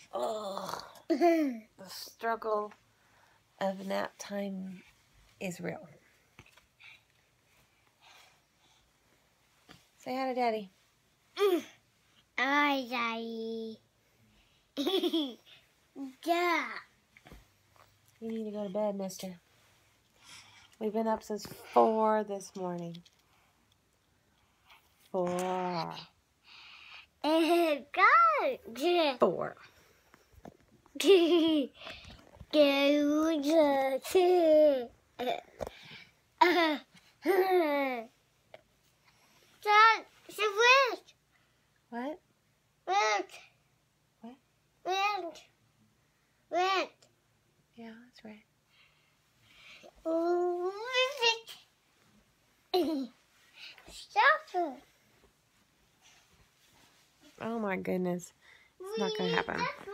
Oh, the struggle of nap time is real. Say hi to Daddy. Hi, Daddy. Yeah. You need to go to bed, mister. We've been up since 4 this morning. 4. Go. 4. Dad, it's a wind. What? Wind. What? Wind. Wind. Yeah, that's right. Stop it. Oh my goodness. It's not going to happen.